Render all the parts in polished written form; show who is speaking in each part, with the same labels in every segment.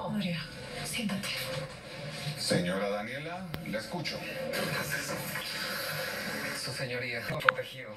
Speaker 1: Gloria, siéntate.
Speaker 2: Señora Daniela, la escucho.
Speaker 3: Su señoría, protegido.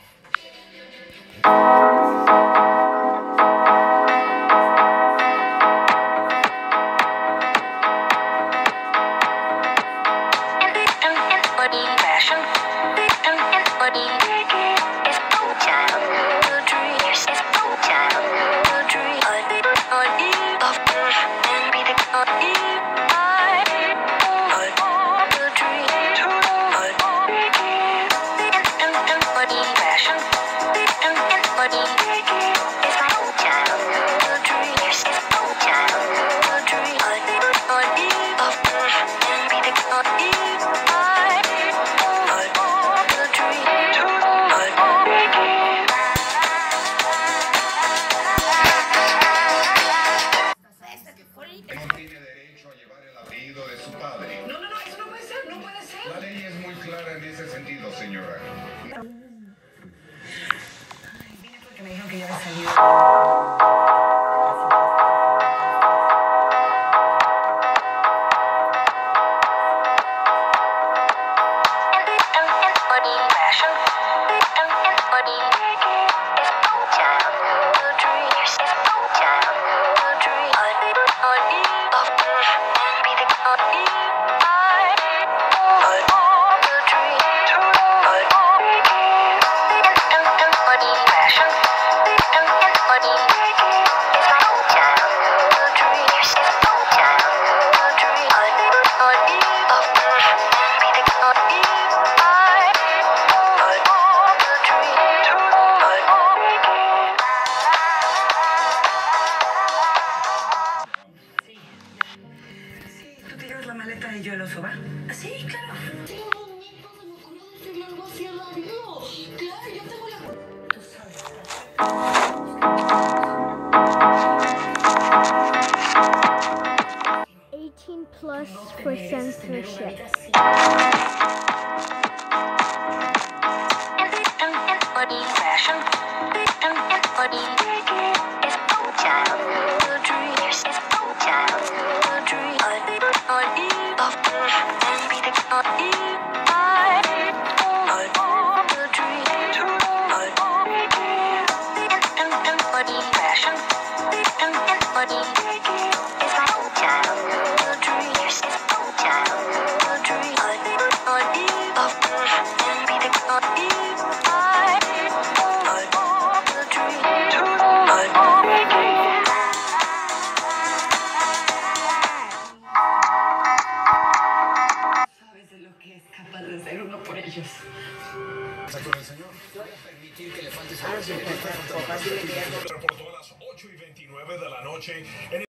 Speaker 2: No tiene derecho a llevar el apellido de su padre.
Speaker 1: No, eso no puede ser, no puede ser.
Speaker 2: La ley es muy clara en ese sentido, señora.
Speaker 1: Vine porque me dijeron que ya había salido. La maleta y yo lo suba. Sí, claro.
Speaker 4: Tengo 2 nietos, se me ocurrió decirle algo así a Darío. Claro, yo tengo la... Tú sabes.
Speaker 5: 18 plus for censorship.
Speaker 1: Sabes de lo que es capaz de ser uno por ellos.
Speaker 2: ¿Está con el señor?
Speaker 3: Voy a permitir que le falte su
Speaker 6: Reportó a las 8:29 de la noche en